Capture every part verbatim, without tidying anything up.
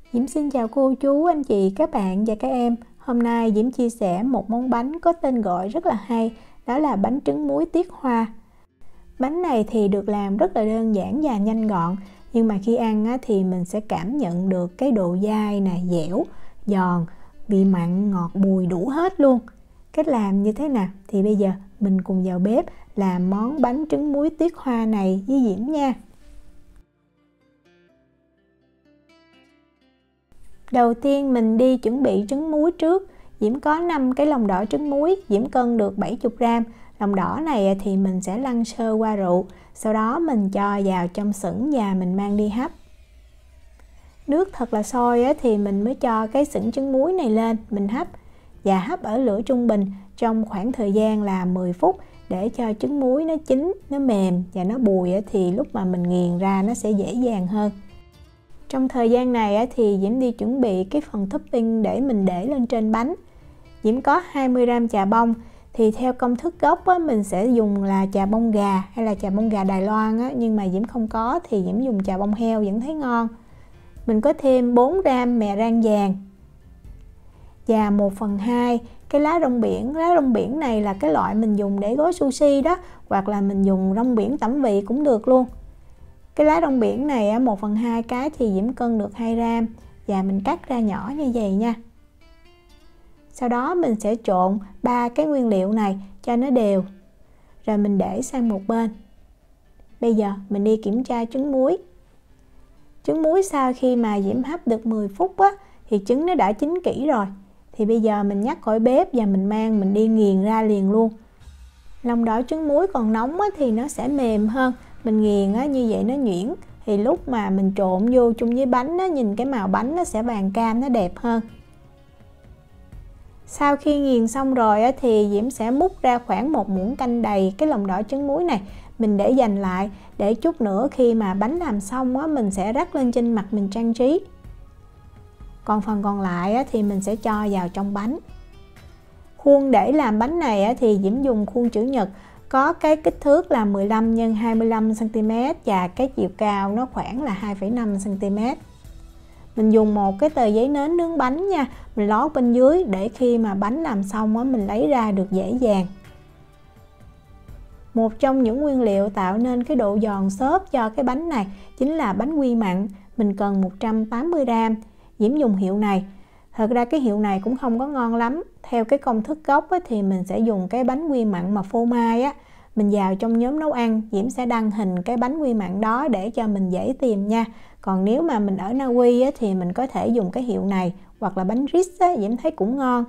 Diễm xin chào cô chú, anh chị, các bạn và các em. Hôm nay Diễm chia sẻ một món bánh có tên gọi rất là hay, đó là bánh trứng muối tiết hoa. Bánh này thì được làm rất là đơn giản và nhanh gọn, nhưng mà khi ăn á, thì mình sẽ cảm nhận được cái độ dai nè, dẻo, giòn, vị mặn, ngọt, bùi đủ hết luôn. Cách làm như thế nào? Thì bây giờ mình cùng vào bếp làm món bánh trứng muối tiết hoa này với Diễm nha. Đầu tiên mình đi chuẩn bị trứng muối trước. Diễm có năm cái lòng đỏ trứng muối, Diễm cân được bảy mươi gram. Lòng đỏ này thì mình sẽ lăn sơ qua rượu, sau đó mình cho vào trong sửng và mình mang đi hấp. Nước thật là sôi thì mình mới cho cái sửng trứng muối này lên, mình hấp. Và hấp ở lửa trung bình trong khoảng thời gian là mười phút để cho trứng muối nó chín, nó mềm và nó bùi thì lúc mà mình nghiền ra nó sẽ dễ dàng hơn. Trong thời gian này thì Diễm đi chuẩn bị cái phần topping để mình để lên trên bánh. Diễm có hai mươi gram chà bông, thì theo công thức gốc mình sẽ dùng là chà bông gà hay là chà bông gà Đài Loan, nhưng mà Diễm không có thì Diễm dùng chà bông heo vẫn thấy ngon. Mình có thêm bốn gram mè rang vàng và một phần hai cái lá rong biển. Lá rong biển này là cái loại mình dùng để gói sushi đó, hoặc là mình dùng rong biển tẩm vị cũng được luôn. Cái lá rong biển này một phần hai cái thì Diễm cân được hai gram và mình cắt ra nhỏ như vậy nha. Sau đó mình sẽ trộn ba cái nguyên liệu này cho nó đều, rồi mình để sang một bên. Bây giờ mình đi kiểm tra trứng muối. Trứng muối sau khi mà Diễm hấp được mười phút á, thì trứng nó đã chín kỹ rồi. Thì bây giờ mình nhắc khỏi bếp và mình mang mình đi nghiền ra liền luôn. Lòng đỏ trứng muối còn nóng á, thì nó sẽ mềm hơn. Mình nghiền á, như vậy nó nhuyễn, thì lúc mà mình trộn vô chung với bánh á, nhìn cái màu bánh nó sẽ vàng cam, nó đẹp hơn. Sau khi nghiền xong rồi á, thì Diễm sẽ múc ra khoảng một muỗng canh đầy cái lòng đỏ trứng muối này. Mình để dành lại để chút nữa khi mà bánh làm xong á, mình sẽ rắc lên trên mặt mình trang trí. Còn phần còn lại á, thì mình sẽ cho vào trong bánh. Khuôn để làm bánh này á, thì Diễm dùng khuôn chữ nhật, có cái kích thước là mười lăm nhân hai mươi lăm xăng ti mét và cái chiều cao nó khoảng là hai phẩy năm xăng ti mét. Mình dùng một cái tờ giấy nến nướng bánh nha, mình lót bên dưới để khi mà bánh làm xong á, mình lấy ra được dễ dàng. Một trong những nguyên liệu tạo nên cái độ giòn xốp cho cái bánh này chính là bánh quy mặn. Mình cần một trăm tám mươi gram. Diễm dùng hiệu này. Thật ra cái hiệu này cũng không có ngon lắm. Theo cái công thức gốc á, thì mình sẽ dùng cái bánh quy mặn mà phô mai á. Mình vào trong nhóm nấu ăn, Diễm sẽ đăng hình cái bánh quy mặn đó để cho mình dễ tìm nha. Còn nếu mà mình ở Na Uy á, thì mình có thể dùng cái hiệu này, hoặc là bánh Ritz á, Diễm thấy cũng ngon.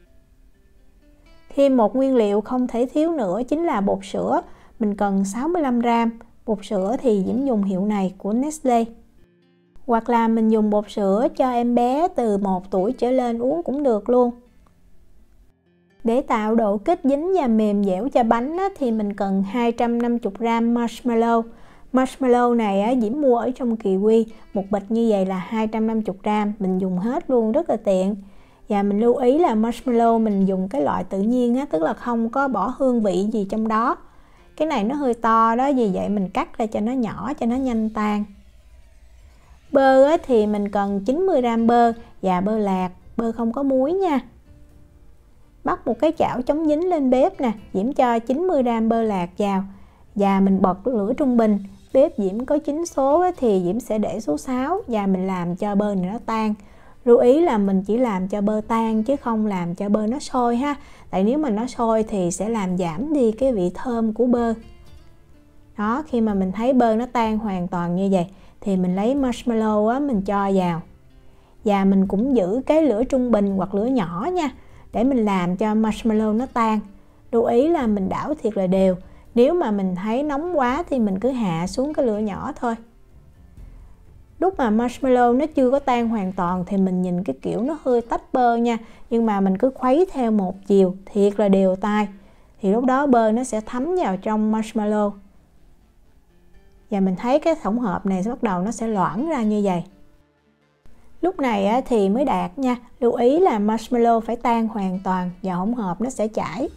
Thêm một nguyên liệu không thể thiếu nữa chính là bột sữa. Mình cần sáu mươi lăm gram. Bột sữa thì Diễm dùng hiệu này của Nestle. Hoặc là mình dùng bột sữa cho em bé từ một tuổi trở lên uống cũng được luôn. Để tạo độ kết dính và mềm dẻo cho bánh á, thì mình cần hai trăm năm mươi gram marshmallow. Marshmallow này á, Diễm mua ở trong Kiwi, một bịch như vậy là hai trăm năm mươi gram, mình dùng hết luôn, rất là tiện. Và mình lưu ý là marshmallow mình dùng cái loại tự nhiên á, tức là không có bỏ hương vị gì trong đó. Cái này nó hơi to đó, vì vậy mình cắt ra cho nó nhỏ cho nó nhanh tan. Bơ á, thì mình cần chín mươi gram bơ và bơ lạc, bơ không có muối nha. Bắt một cái chảo chống dính lên bếp nè, Diễm cho chín mươi gram bơ lạc vào và mình bật lửa trung bình. Bếp Diễm có chín số á, thì Diễm sẽ để số sáu và mình làm cho bơ này nó tan. Lưu ý là mình chỉ làm cho bơ tan chứ không làm cho bơ nó sôi ha. Tại nếu mà nó sôi thì sẽ làm giảm đi cái vị thơm của bơ. Đó, khi mà mình thấy bơ nó tan hoàn toàn như vậy thì mình lấy marshmallow á, mình cho vào. Và mình cũng giữ cái lửa trung bình hoặc lửa nhỏ nha, để mình làm cho marshmallow nó tan. Lưu ý là mình đảo thiệt là đều. Nếu mà mình thấy nóng quá thì mình cứ hạ xuống cái lửa nhỏ thôi. Lúc mà marshmallow nó chưa có tan hoàn toàn thì mình nhìn cái kiểu nó hơi tách bơ nha. Nhưng mà mình cứ khuấy theo một chiều thiệt là đều tay. Thì lúc đó bơ nó sẽ thấm vào trong marshmallow. Và mình thấy cái hỗn hợp này bắt đầu nó sẽ loãng ra như vậy. Lúc này thì mới đạt nha. Lưu ý là marshmallow phải tan hoàn toàn và hỗn hợp nó sẽ chảy.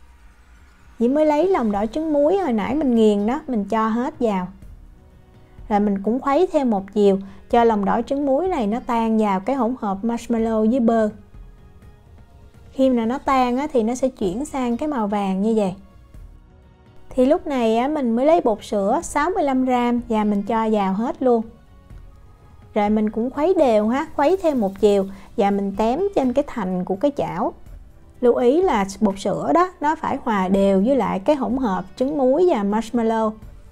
Diễm mới lấy lòng đỏ trứng muối hồi nãy mình nghiền đó, mình cho hết vào. Rồi mình cũng khuấy thêm một chiều cho lòng đỏ trứng muối này nó tan vào cái hỗn hợp marshmallow với bơ. Khi mà nó tan á, thì nó sẽ chuyển sang cái màu vàng như vậy. Thì lúc này á, mình mới lấy bột sữa sáu mươi lăm gam và mình cho vào hết luôn. Rồi mình cũng khuấy đều ha, khuấy thêm một chiều và mình tém trên cái thành của cái chảo. Lưu ý là bột sữa đó nó phải hòa đều với lại cái hỗn hợp trứng muối và marshmallow.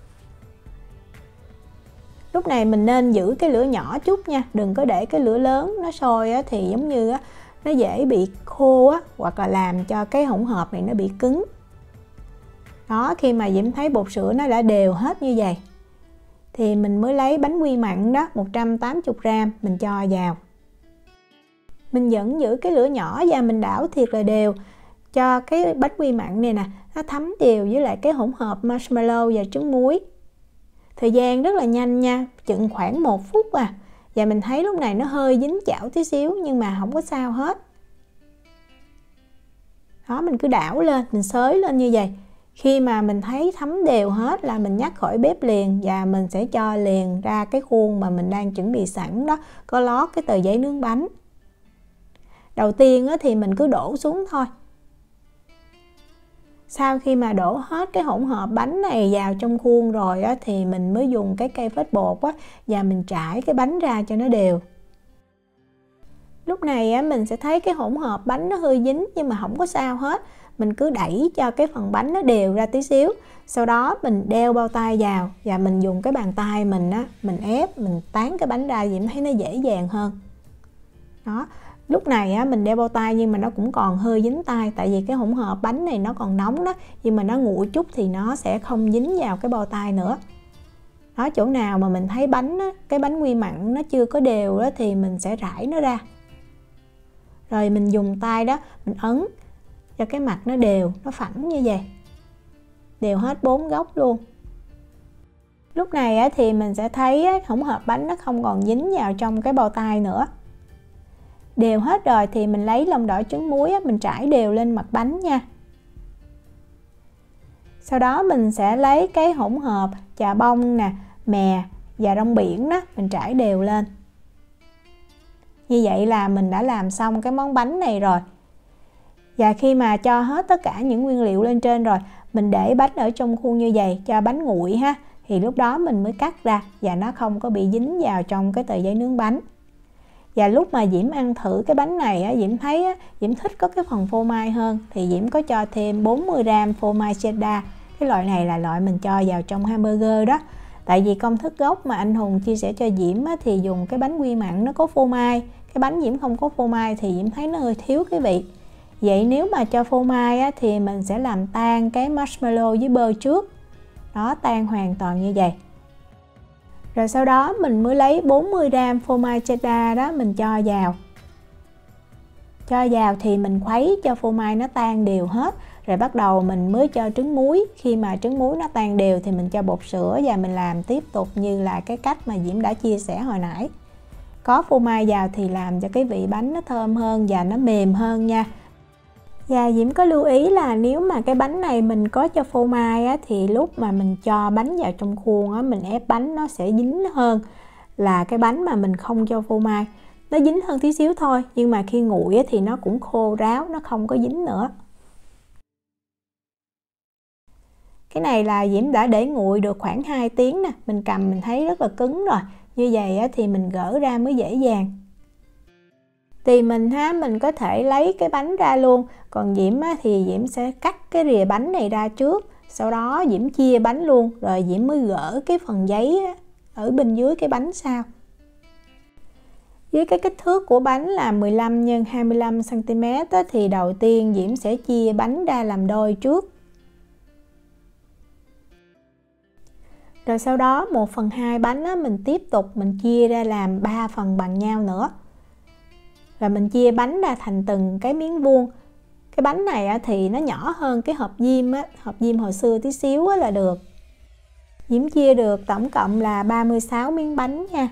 Lúc này mình nên giữ cái lửa nhỏ chút nha, đừng có để cái lửa lớn, nó sôi á, thì giống như á, nó dễ bị khô á, hoặc là làm cho cái hỗn hợp này nó bị cứng. Đó, khi mà Diễm thấy bột sữa nó đã đều hết như vậy thì mình mới lấy bánh quy mặn đó một trăm tám mươi gam mình cho vào. Mình vẫn giữ cái lửa nhỏ và mình đảo thiệt là đều cho cái bánh quy mặn này nè nó thấm đều với lại cái hỗn hợp marshmallow và trứng muối. Thời gian rất là nhanh nha, chừng khoảng một phút à. Và mình thấy lúc này nó hơi dính chảo tí xíu nhưng mà không có sao hết. Đó, mình cứ đảo lên, mình xới lên như vậy. Khi mà mình thấy thấm đều hết là mình nhắc khỏi bếp liền và mình sẽ cho liền ra cái khuôn mà mình đang chuẩn bị sẵn đó, có lót cái tờ giấy nướng bánh. Đầu tiên thì mình cứ đổ xuống thôi. Sau khi mà đổ hết cái hỗn hợp bánh này vào trong khuôn rồi á, thì mình mới dùng cái cây phết bột á, và mình trải cái bánh ra cho nó đều. Lúc này á, mình sẽ thấy cái hỗn hợp bánh nó hơi dính nhưng mà không có sao hết. Mình cứ đẩy cho cái phần bánh nó đều ra tí xíu. Sau đó mình đeo bao tay vào và mình dùng cái bàn tay mình á, mình ép, mình tán cái bánh ra, Diễm thấy nó dễ dàng hơn. Đó. Lúc này á, mình đeo bao tay nhưng mà nó cũng còn hơi dính tay, tại vì cái hỗn hợp bánh này nó còn nóng đó, nhưng mà nó nguội chút thì nó sẽ không dính vào cái bao tay nữa. Đó, chỗ nào mà mình thấy bánh á, cái bánh quy mặn nó chưa có đều đó thì mình sẽ rải nó ra. Rồi mình dùng tay đó, mình ấn cho cái mặt nó đều, nó phẳng như vậy. Đều hết bốn góc luôn. Lúc này á, thì mình sẽ thấy á, hỗn hợp bánh nó không còn dính vào trong cái bao tay nữa. Đều hết rồi thì mình lấy lòng đỏ trứng muối á, mình trải đều lên mặt bánh nha. Sau đó mình sẽ lấy cái hỗn hợp chà bông nè, mè và rong biển đó, mình trải đều lên. Như vậy là mình đã làm xong cái món bánh này rồi. Và khi mà cho hết tất cả những nguyên liệu lên trên rồi, mình để bánh ở trong khuôn như vậy cho bánh nguội ha, thì lúc đó mình mới cắt ra và nó không có bị dính vào trong cái tờ giấy nướng bánh. Và lúc mà Diễm ăn thử cái bánh này á, Diễm thấy á, Diễm thích có cái phần phô mai hơn thì Diễm có cho thêm bốn mươi gam phô mai cheddar. Cái loại này là loại mình cho vào trong hamburger đó. Tại vì công thức gốc mà anh Hùng chia sẻ cho Diễm á, thì dùng cái bánh quy mặn nó có phô mai. Cái bánh Diễm không có phô mai thì Diễm thấy nó hơi thiếu cái vị. Vậy nếu mà cho phô mai á, thì mình sẽ làm tan cái marshmallow với bơ trước. Đó, tan hoàn toàn như vậy. Rồi sau đó mình mới lấy bốn mươi gam phô mai cheddar đó mình cho vào. Cho vào thì mình khuấy cho phô mai nó tan đều hết. Rồi bắt đầu mình mới cho trứng muối. Khi mà trứng muối nó tan đều thì mình cho bột sữa và mình làm tiếp tục như là cái cách mà Diễm đã chia sẻ hồi nãy. Có phô mai vào thì làm cho cái vị bánh nó thơm hơn và nó mềm hơn nha. Và Diễm có lưu ý là nếu mà cái bánh này mình có cho phô mai á, thì lúc mà mình cho bánh vào trong khuôn á, mình ép bánh nó sẽ dính hơn là cái bánh mà mình không cho phô mai. Nó dính hơn tí xíu thôi, nhưng mà khi nguội á, thì nó cũng khô ráo, nó không có dính nữa. Cái này là Diễm đã để nguội được khoảng hai tiếng nè, mình cầm mình thấy rất là cứng rồi. Như vậy á, thì mình gỡ ra mới dễ dàng. Tùy mình ha, mình có thể lấy cái bánh ra luôn. Còn Diễm á, thì Diễm sẽ cắt cái rìa bánh này ra trước. Sau đó Diễm chia bánh luôn. Rồi Diễm mới gỡ cái phần giấy á, ở bên dưới cái bánh sau. Với cái kích thước của bánh là mười lăm nhân hai mươi lăm xăng ti mét á, thì đầu tiên Diễm sẽ chia bánh ra làm đôi trước. Rồi sau đó một phần hai bánh á, mình tiếp tục mình chia ra làm ba phần bằng nhau nữa. Rồi mình chia bánh ra thành từng cái miếng vuông. Cái bánh này á, thì nó nhỏ hơn cái hộp diêm á, hộp diêm hồi xưa tí xíu á, là được. Diễm chia được tổng cộng là ba mươi sáu miếng bánh nha.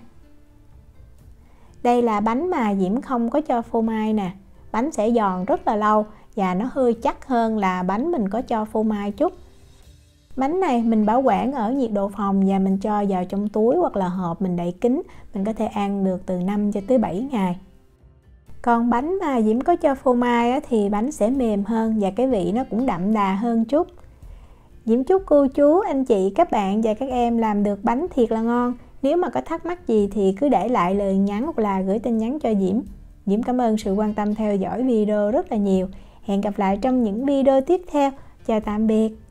Đây là bánh mà Diễm không có cho phô mai nè. Bánh sẽ giòn rất là lâu và nó hơi chắc hơn là bánh mình có cho phô mai chút. Bánh này mình bảo quản ở nhiệt độ phòng và mình cho vào trong túi hoặc là hộp mình đậy kín, mình có thể ăn được từ năm cho tới bảy ngày. Còn bánh mà Diễm có cho phô mai á, thì bánh sẽ mềm hơn và cái vị nó cũng đậm đà hơn chút. Diễm chúc cô chú, anh chị, các bạn và các em làm được bánh thiệt là ngon. Nếu mà có thắc mắc gì thì cứ để lại lời nhắn hoặc là gửi tin nhắn cho Diễm. Diễm cảm ơn sự quan tâm theo dõi video rất là nhiều. Hẹn gặp lại trong những video tiếp theo. Chào tạm biệt.